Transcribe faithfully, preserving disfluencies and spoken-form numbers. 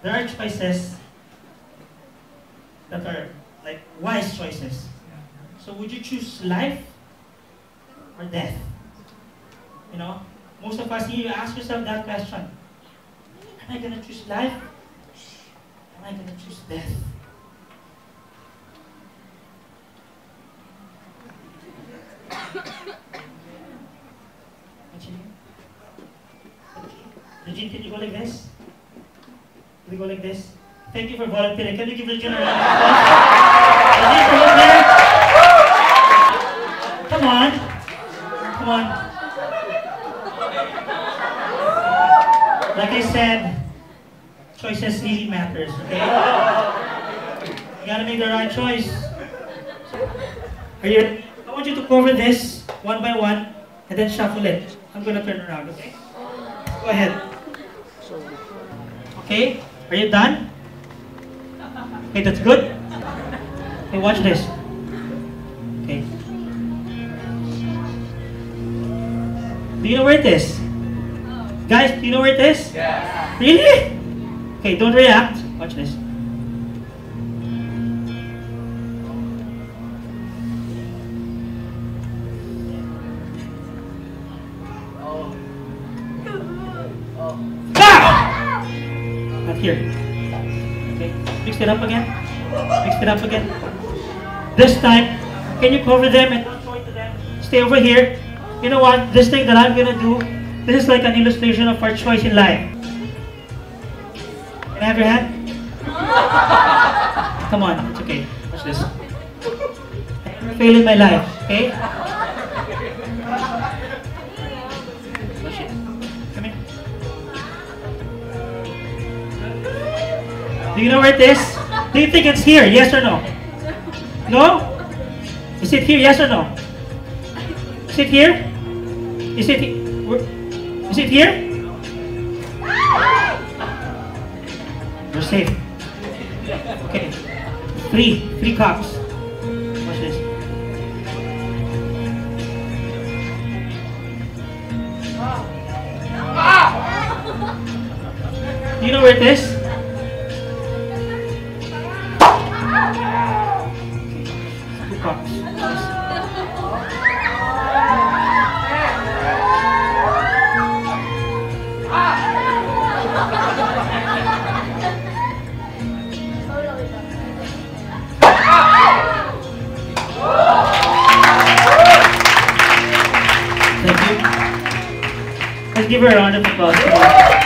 there are choices that are like wise choices. So would you choose life or death? You know, most of us here, you ask yourself that question. Am I going to choose life? Am I going to choose death? Regine, can you go like this? Can you go like this? Thank you for volunteering. Can you give Regine a round of applause? Regine, come on there. Come on. Come on. Like I said, choices really matters, okay? You gotta make the right choice. Are you? I want you to cover this one by one and then shuffle it. I'm gonna turn around, okay? Go ahead. Okay? Are you done? Okay, that's good. Okay, watch this. Okay. Do you know where it is? Guys, do you know where it is? Yeah. Really? Okay, don't react. Watch this. Oh. Oh. Ah! Not here. Okay, mix it up again. Mix it up again. This time, can you cover them and not show it to them? Stay over here. You know what? This thing that I'm gonna do, this is like an illustration of our choice in life. Can I have your hand? Come on, it's okay. Watch this. I fail in my life, okay? Watch it. Come here. Do you know where it is? Do you think it's here? Yes or no? No? Is it here? Yes or no? Is it here? Is it here? Is it here? You're safe. Okay. Three. Three cups. Watch this. Do you know where it is? Two cups. Thank you. Let's give her a round of applause.